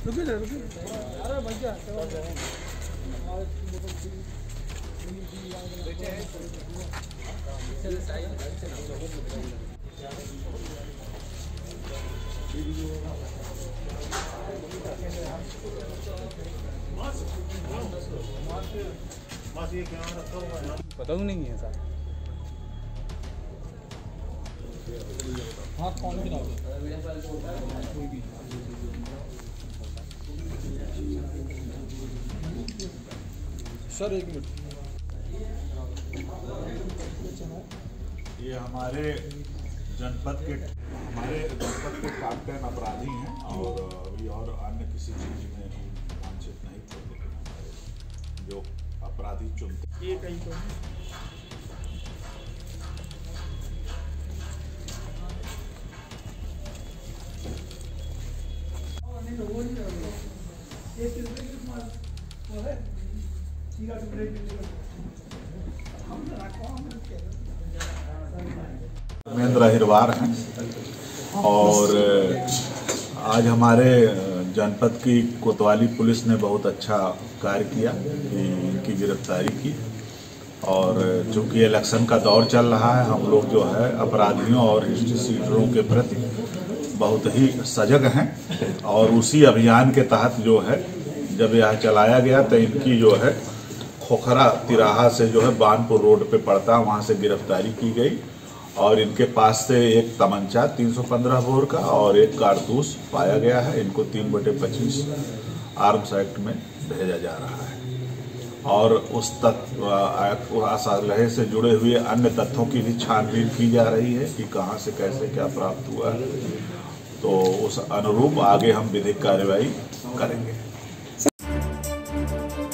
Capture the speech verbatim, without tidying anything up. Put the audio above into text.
रुकिए ना रुकिए। अरे भैया पता भी नहीं है सर। हाँ कौन भी ना सर एक मिनट। ये हमारे जनपद के हमारे जनपद के टॉप टेन अपराधी हैं और अभी और अन्य किसी चीज में वांछित नहीं थे, लेकिन हमारे जो अपराधी चुनते ये कहीं तो धर्मेंद्र अहिरवार हैं और आज हमारे जनपद की कोतवाली पुलिस ने बहुत अच्छा कार्य किया कि इनकी गिरफ्तारी की। और चूंकि इलेक्शन का दौर चल रहा है, हम लोग जो है अपराधियों और हिस्ट्री सीटरों के प्रति बहुत ही सजग हैं और उसी अभियान के तहत जो है जब यह चलाया गया तो इनकी जो है खोखरा तिराहा से जो है बानपुर रोड पे पड़ता वहां से गिरफ्तारी की गई और इनके पास से एक तमंचा तीन सौ पंद्रह बोर का और एक कारतूस पाया गया है। इनको तीन बटे पच्चीस आर्म्स एक्ट में भेजा जा रहा है और उस तत्व असलहे से जुड़े हुए अन्य तथ्यों की भी छानबीन की जा रही है कि कहां से कैसे क्या प्राप्त हुआ है, तो उस अनुरूप आगे हम विधिक कार्रवाई करेंगे।